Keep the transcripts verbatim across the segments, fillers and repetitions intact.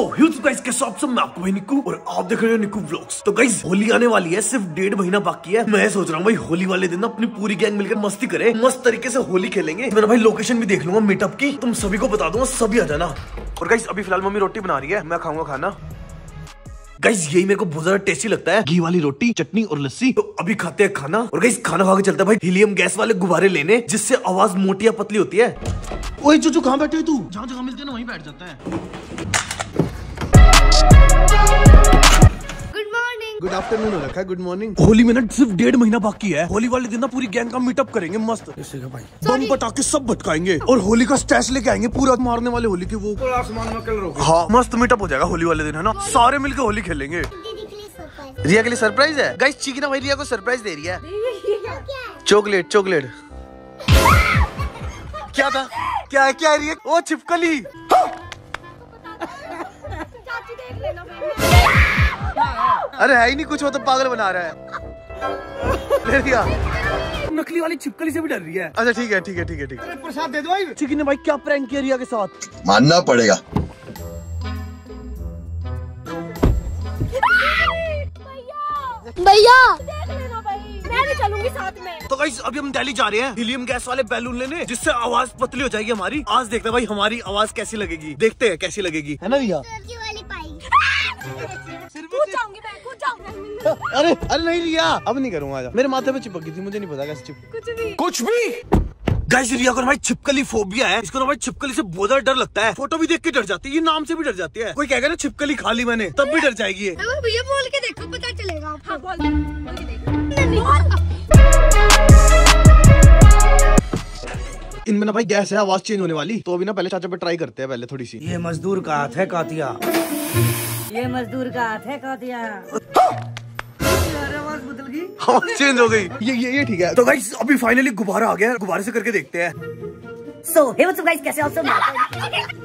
So huge guys कैसे आप सब, मैं आपको भाई निक्कू और आप देख रहे हो निक्कू व्लॉग्स। तो गाइस होली आने वाली है, सिर्फ डेढ़ महीना बाकी है। मैं सोच रहा हूँ भाई होली वाले दिन अपनी पूरी गैंग मिलकर मस्ती करे, मस्त तरीके से होली खेलेंगे। मैंने भाई लोकेशन भी देख लूंगा मीटअप की, तुम सभी को बता दूंगा, सभी आ जाना। और गाइस अभी फिलहाल मम्मी रोटी बना रही है, मैं खाऊंगा खाना। गाइस यही मेरे को बहुत ज्यादा टेस्टी लगता है, घी वाली रोटी, चटनी और लस्सी। तो अभी खाते हैं खाना। और गाइस खाना खा के चलता है भाई हीलियम गैस वाले गुब्बारे लेने, जिससे आवाज मोटी या पतली होती है। ओए चूचू कहाँ बैठे हो तू? जहाँ जगह मिलती है ना वहीं बैठ जाता है। गुड आफ्टरनून हो रखा है, गुड मॉर्निंग। होली में ना सिर्फ डेढ़ महीना बाकी है। होली वाले दिन ना पूरी गैंग का मीटअप करेंगे मस्त। भाई बम पटाखे सब भटकाएंगे और होली का स्टैश लेके आएंगे पूरा मारने वाले होली के वो आसमान में कलर। हाँ मस्त मीटअप हो जाएगा होली वाले दिन, है ना? सारे मिलकर होली खेलेंगे। रिया के लिए सरप्राइज है गाइस। चिकना भाई रिया को सरप्राइज दे रही है, चॉकलेट चॉकलेट। क्या था? क्या है? क्या है रिया? ओ छिपकली। अरे है ही नहीं कुछ, वो तो पागल बना रहा है। ले दिया। नकली वाली छिपकली से भी डर रही है। अच्छा ठीक है ठीक है ठीक है ठीक है। प्रसाद दे दो भाई। चिकन ने भाई क्या प्रैंक किया रिया के साथ, मानना पड़ेगा। भैया देख लेना भाई, मैं भी चलूंगी साथ में। तो गाइस अभी हम दिल्ली जा रहे हैं हीलियम गैस वाले बैलून लेने, जिससे आवाज पतली हो जाएगी हमारी। आज देखते हैं भाई हमारी आवाज कैसी लगेगी, देखते हैं कैसी लगेगी, है ना रिया? अरे अरे नहीं रिया, अब नहीं करूंगा। आजा, मेरे माथे पे चिपक गई थी, मुझे नहीं पता कैसे चिपक। कुछ भी कुछ भी। गाइस रिया को भाई छिपकली फोबिया है, इसको ना भाई छिपकली से बहुत ज्यादा डर लगता है। फोटो भी देख के डर जाती है, ये नाम से भी डर जाती है। कोई कहेगा ना छिपकली खा ली मैंने, तब भी डर जाएगी। भैया बोल के देखो, पता चलेगा। हाँ, बोल, बोल के देखो। इनमें ना भाई गैस है, आवाज चेंज होने वाली। तो अभी ना पहले चाचा पे ट्राई करते हैं पहले थोड़ी सी। ये मजदूर का हाथ है कातिया, ये मजदूर का हाथ है कातिया। आवाज बदल गई, आवाज चेंज हो गई। ये ये ये ठीक है। तो गाइस अभी फाइनली गुब्बारा आ गया, गुब्बारे से करके देखते हैं। So hey what's guys, कैसे आप सब?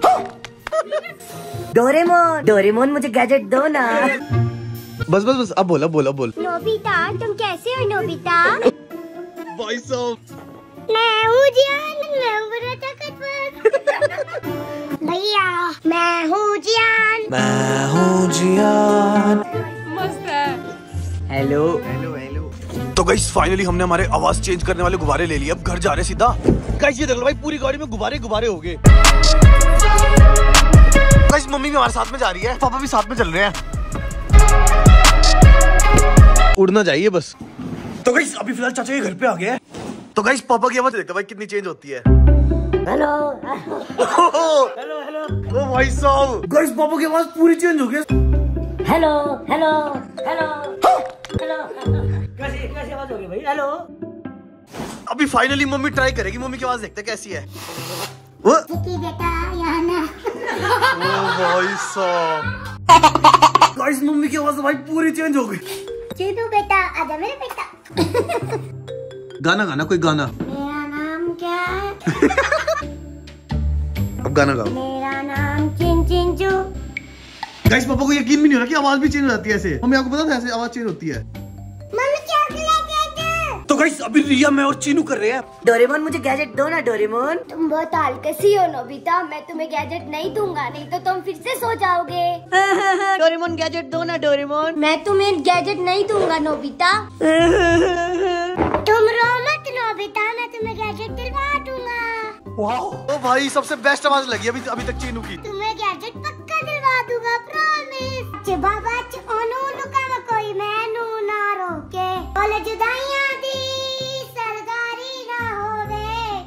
डोरेमोन डोरेमोन मुझे गैजेट दो ना। बस बस बस अब बोल अब बोल अब बोल। नोबिता तुम कैसे हो नोबिता? भाई साहब मैं हूँ जियान, मैं हूँ बड़ा ताकतवर। भैया मैं हूँ जियान, मैं हूँ जियान। मस्त है। Hello hello hello. तो गाइस फाइनली हमने हमारे आवाज चेंज करने वाले गुब्बारे ले लिए, अब घर जा रहे सीधा। गाइस ये देख लो भाई पूरी गाड़ी में गुब्बारे गुब्बारे हो गए। गाइस मम्मी भी हमारे साथ में जा रही है, पापा भी साथ में चल रहे हैं। उड़ना चाहिए बस। तो गाइस अभी फिलहाल चाचा के घर पे आ गए हैं। तो गाइस पापा की आवाज देखते भाई कितनी चेंज होती है। Hello hello hello. ओ भाई साहब गाइस पापा की आवाज पूरी चेंज हो गई। Hello hello hello hello. कैसी कैसी आवाज हो गई भाई? हेलो। अभी फाइनली मम्मी ट्राई करेगी, मम्मी की आवाज देखते हैं कैसी है। ओ भाई साहब गाइस मम्मी की आवाज भाई पूरी चेंज हो गई। चीनू बेटा आजा मेरे बेटा। गाना गाना कोई गाना। मेरा नाम क्या है? अब गाना गाओ। मेरा नाम चिन चिंचू। गाइस पापा को यकीन भी नहीं हो रहा कि आवाज भी चेंज हो जाती है ऐसे। मम्मी आपको पता था ऐसे आवाज चेंज होती है? Mummy chocolate. तो गाइस अभी रिया मैं और चीनू कर रहे हैं। डोरेमोन मुझे गैजेट दो ना डोरेमोन। तुम बहुत आलकसी हो नोबिता, मैं तुम्हें गैजेट नहीं दूंगा, नहीं तो तुम फिर से सो जाओगे। डोरेमोन गैजेट दो ना डोरेमोन। मैं तुम्हें गैजेट नहीं दूंगा नोबिता। तुम रो मत नोबिता, मैं तुम्हें गैजेट दिलवा दूंगा। वाह ओ भाई सबसे बेस्ट आवाज लगी अभी अभी तक चीनू की। तुम्हें गैजेट पक्का दिलवा दूंगा, प्रॉमिस। चे बाबा च ओनू लुका कोई मैनू ना रोके, बोले जुदाइयां दी सरदारी ना होवे।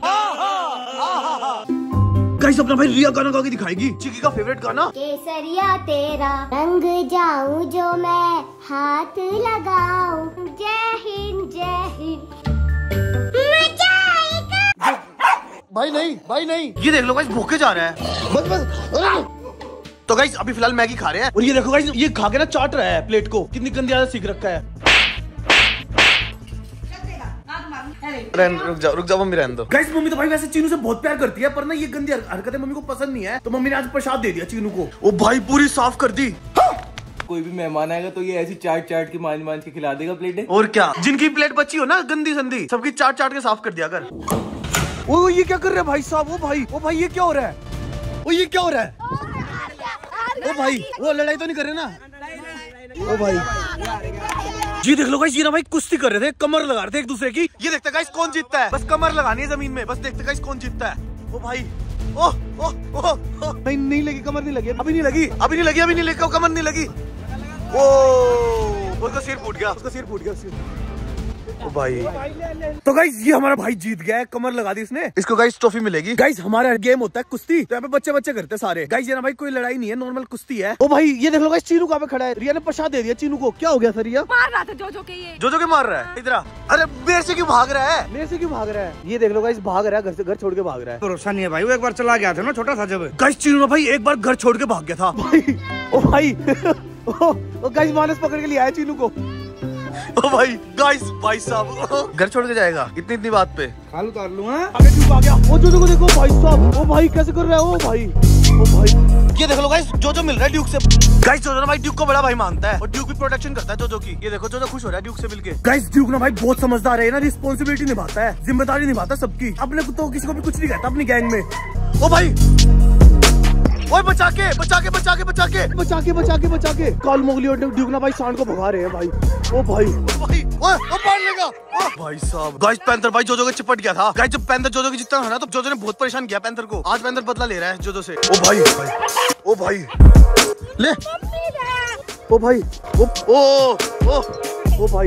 गाइस अपना भाई रिया गाना गा के दिखाएगी, चिकी का फेवरेट गाना। केसरिया तेरा रंग जाऊं जो मैं हाथ लगाऊं, जय हिंद जय हिंद। भाई नहीं भाई नहीं, ये देख लो गाइस भूखे जा रहा है। बस बस। तो गाइस अभी फिलहाल मैगी खा रहे हैं और ये देखो गाइस ये खा के ना चाट रहा है प्लेट को, कितनी गंदी आदत सीख रखा है। रुक जाओ रुक जाओ मम्मी रहने दो। गाइस मम्मी तो भाई वैसे चीनू से बहुत प्यार करती है, पर ना ये गंदी हरकतें मम्मी को पसंद नहीं है, तो मम्मी ने आज प्रसाद दे दिया चीनू को। ओ भाई पूरी साफ कर दी। कोई भी मेहमान आएगा तो ये ऐसी चाट चाट के मान मान के खिला देगा प्लेटें। और क्या, जिनकी प्लेट बची हो ना गंदी संदी, सबकी चाट चाट के साफ कर दिया कर। ओ ये क्या कर रहे हैं भाई साहब? ओ भाई ओ भाई ये क्या हो रहा है? ओ ये क्या हो रहा है? ओ भाई वो लड़ाई तो नहीं कर रहे ना? ओ भाई जी देख लो गाइस, ये ना भाई कुश्ती कर रहे थे, कमर लगा रहे थे एक दूसरे की। ये देखते गाइस कौन जीतता है, बस कमर लगानी है जमीन में, बस देखते गाइस कौन जीतता है। ओ भाई ओ ओ ओ ओ नहीं नहीं लगी, कमर नहीं लगी, अभी नहीं लगी, अभी नहीं लगी, अभी नहीं लगी, कमर नहीं लगी। ओ उसका सिर फूट गया, उसका सिर फूट गया सिर। ओ भाई तो गाइस ये हमारा भाई जीत गया है, कमर लगा दी इसने, इसको गाइस ट्रॉफी मिलेगी। गाइस हमारा गेम होता है कुश्ती, तो यहाँ पे बच्चे बच्चे करते हैं सारे। गाइस ये ना भाई कोई लड़ाई नहीं है, नॉर्मल कुश्ती है। ओ भाई ये देख लो गाइस, चीनू कहाँ पे खड़ा है, रिया ने प्रसाद दे दिया चीनू को। क्या हो गया सर? रिया मार रहा था जोजो के, ये जोजो के मार रहा है इधर। अरे मेरे से क्यों भाग रहा है, मेरे से क्यों भाग रहा है? ये देख लो गाइस, भाग रहा है, घर से घर छोड़ के भाग रहा है। भरोसा नहीं है भाई, वो एक बार चला गया था ना छोटा था जब। गाइस चीनू ना भाई एक बार घर छोड़ के भाग गया था भाई ओ भाई ओ गाइस मानस पकड़ के लिया है चीनू को। ओ भाई गाइस भाई साहब घर छोड़ के जाएगा इतनी इतनी बात पे। खाल उतार लूँ। हाँ आगे ड्यूक आ गया, ओ जोजो को देखो भाई साहब, ओ भाई कैसे कर रहा है, ओ भाई ओ भाई ये देख लो गाइस, जोजो मिल रहा है ड्यूक से। गाइस जोजो ना भाई ड्यूक को बड़ा भाई मानता है, और ड्यूक भी प्रोटेक्शन करता है जोजो की। ये देखो जोजो खुश हो रहा है ड्यूक से मिलके। गाइस ड्यूक ना भाई बहुत समझदार है ना, रिस्पॉन्सिबिलिटी निभाता है, जिम्मेदारी निभाता है सबकी, अपने को तो किसी को भी कुछ नहीं कहता अपनी गैंग में। ओ भाई ओए बचा के बचा के बचा के बचा के बचा के बचा के बचा के काल मोगली और ड्यूक ना भाई सांड को भगा रहे हैं भाई। ओ भाई ओ भाई ओए ओ मार लेगा ओ भाई साहब। गाइस पैंथर भाई जोजो के चिपट गया था। गाइस जब पैंथर जोजो की जितना था ना, तो जोजो ने बहुत परेशान किया पैंथर को। आज पैंथर बदला ले रहा है जोजो से। ओ भाई ओ भाई ले ओ भाई ओ ओ ओ ओ भाई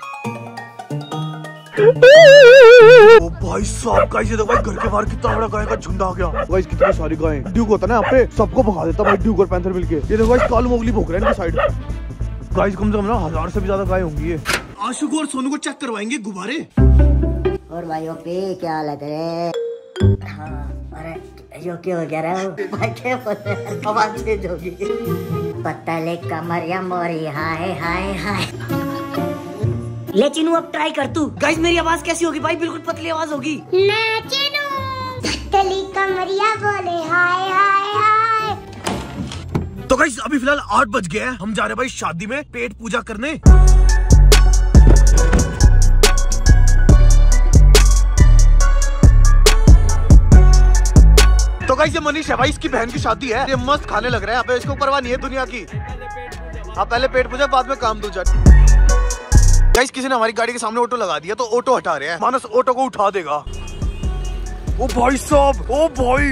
ओ भाई साहब। गाइस ये देखो भाई घर के बाहर कितना बड़ा गाय का झुंड आ गया। गाइस कितनी सारी गायें, ड्यूक होता है ना यहाँ पे, सबको भगा देता भाई ड्यूक और पैंथर मिलके। ये देखो गाइस कालू मोगली भोग रहे हैं इनकी साइड। गाइस कम से कम ना हजार से भी ज्यादा गाय होंगी ये। आशु को और सोनू को चेक करवाएंगे गुब्बारे। और भाइयों पे क्या हाल है तेरे? हाँ अरे जो क्या हो गया रहा हो भाई, क्या पता है आवाज चेंज होगी। पतले कमरिया मोरी हाय हाय हाय। ले चिनू अब ट्राई कर तू। गाइस मेरी आवाज कैसी होगी भाई? बिल्कुल पतली आवाज होगी। मैं चिनू पतली कमरिया बोले हाय हाय हाय। तो गाइस अभी फिलहाल आठ बज गए हैं, हम जा रहे हैं भाई शादी में पेट पूजा करने। तो गाइस ये मनीष है भाई, इसकी बहन की शादी है, ये मस्त खाने लग रहा है यहाँ पे, इसको परवाह नहीं है दुनिया की। हाँ पहले पेट पूजा बाद में काम दूजा। गाइस किसी ने हमारी गाड़ी के सामने ऑटो लगा दिया, तो ऑटो हटा रहे हैं, मानस ऑटो को उठा देगा। ओ भाई साहब ओ भाई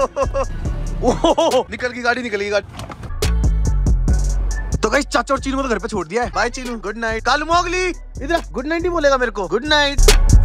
ओ निकल गई गाड़ी, निकल गई गाड़ी। तो गाइस चाचा और चीनू को तो घर पे छोड़ दिया है। Bye Chinu, good night. Kalu Mowgli इधर गुड नाइट ही बोलेगा मेरे को, गुड नाइट।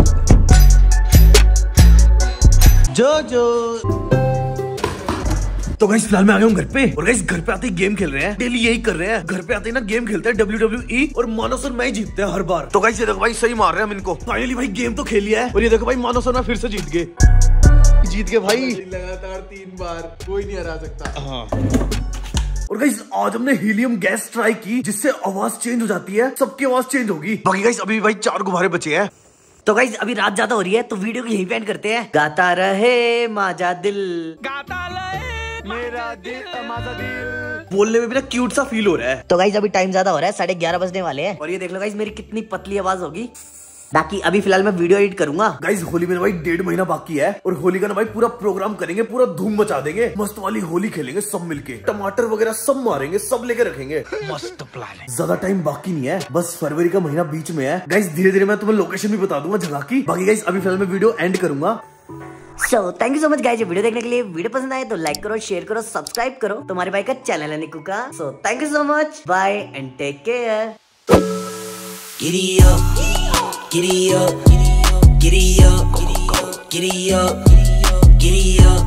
जो जो तो गाइस फिलहाल मैं आ गया हूँ घर पे, और गाइस घर पे आते ही गेम खेल रहे हैं, डेली यही कर रहे हैं। घर पे आते ही ना गेम खेलते हैं डब्ल्यू डब्ल्यू ई, और मानस और मैं ही जीतते हैं हर बार। तो गाइस ये देखो भाई सही मार रहे हैं हम इनको। फाइनली भाई गेम तो खेल लिया है, और ये देखो भाई मानस और मैं फिर से जीत गए, जीत गए भाई लगातार तीन बार, कोई नहीं हरा सकता। हाँ और गाइस आज हमने हीलियम गैस ट्राई की, जिससे आवाज चेंज हो जाती है, सबकी आवाज चेंज होगी। बाकी गाइस अभी भाई चार गुब्बारे बचे हैं। तो गाइस अभी रात ज्यादा हो रही है, तो वीडियो को यहीं पे एंड करते हैं। गाता रहे माजा दिल, गाता रहे मेरा दिल, माजा दिल। बोलने में भी ना क्यूट सा फील हो रहा है। तो गाइस अभी टाइम ज्यादा हो रहा है, साढ़े ग्यारह बजने वाले हैं, और ये देख लो गाइस मेरी कितनी पतली आवाज होगी। बाकी अभी फिलहाल मैं वीडियो एडिट करूंगा। गाइस होली में ना भाई डेढ़ महीना बाकी है, और होली का ना भाई पूरा प्रोग्राम करेंगे, पूरा धूम मचा देंगे, मस्त वाली होली खेलेंगे सब मिलके, टमाटर वगैरह सब मारेंगे, सब लेके रखेंगे। मस्त प्लान है, ज्यादा टाइम बाकी नहीं है, बस फरवरी का महीना बीच में है। गाइस धीरे धीरे मैं तुम्हें लोकेशन भी बता दूंगा जगह की। बाकी गाइस अभी फिलहाल मैं वीडियो एंड करूंगा। So thank you so much guys ये वीडियो देखने के लिए। वीडियो पसंद आए तो लाइक करो, शेयर करो, सब्सक्राइब करो। तुम्हारे भाई का चैनल है निकू का। So thank you so much, bye and take care. Giddy up, giddy up, giddy up, giddy up, giddy up, giddy up.